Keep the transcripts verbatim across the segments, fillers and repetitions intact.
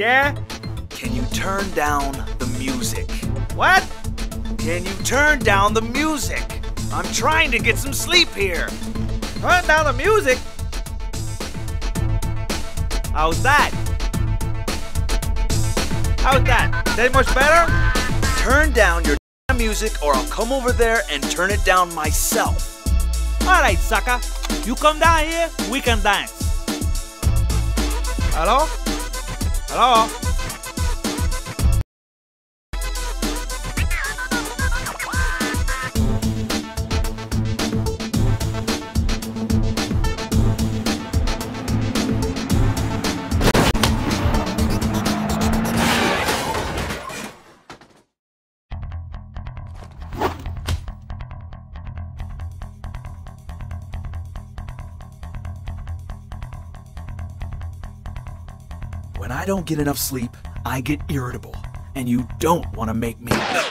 Yeah? Can you turn down the music? What? Can you turn down the music? I'm trying to get some sleep here. Turn down the music? How's that? How's that? That much better? Turn down your music or I'll come over there and turn it down myself. Alright, sucker. You come down here, we can dance. Hello? Hello? When I don't get enough sleep, I get irritable, and you don't want to make me.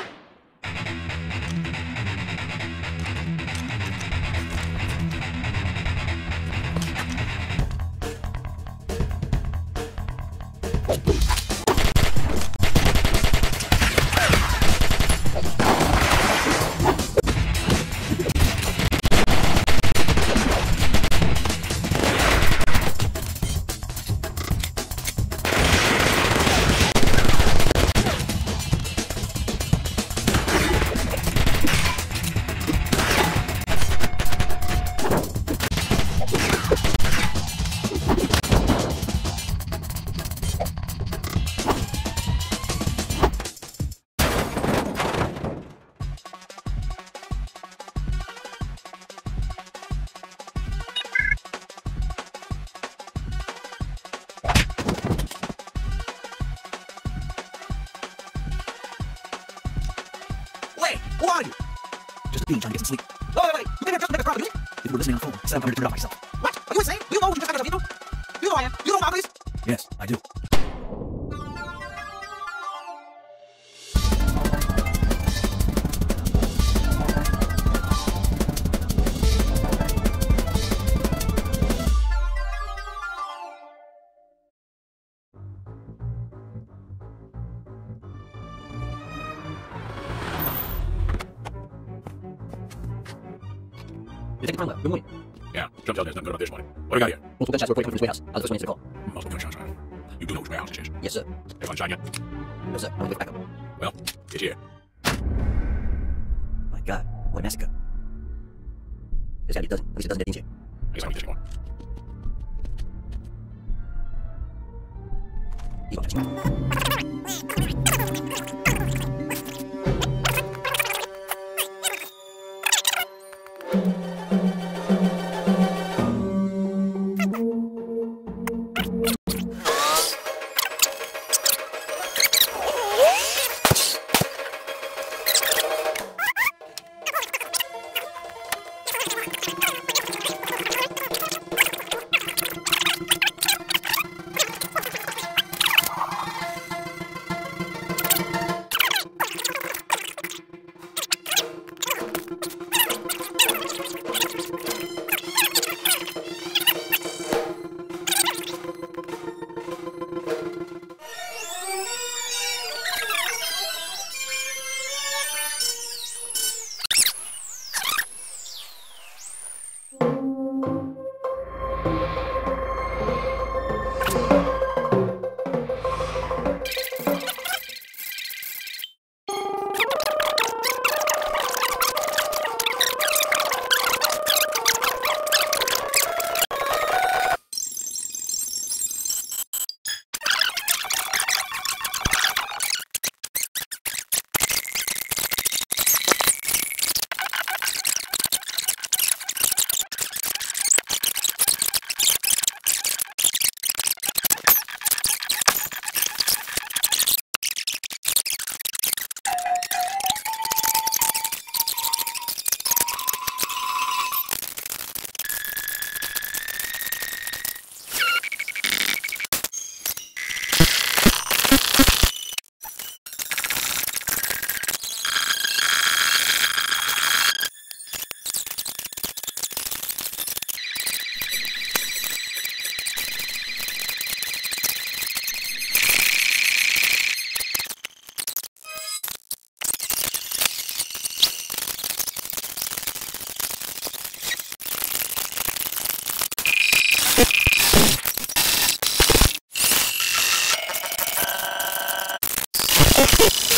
Wait, who are you? Just being trying to get some sleep. Wait, wait, wait. You think I'm just making a crowd of me? If you were listening on the phone, said I'm going to turn it off myself. What? Are you insane? You know you just got yourself into? You know I am. You know my place? Yes, I do. Detective Conwell, good morning. Yeah, jump tell there's nothing good about this morning. What do we got here? Multiple gunshots reported from this warehouse. I was the first one to answer the call. Multiple gunshots, right? You do know which warehouse it is. Yes, sir. Have sunshine yet? No, sir. I want to get back up. Well, it's here. My God, what a massacre. There's gotta be a dozen. At least a dozen dead teens here. I guess I don't need this anymore. You don't touch me. Sucker.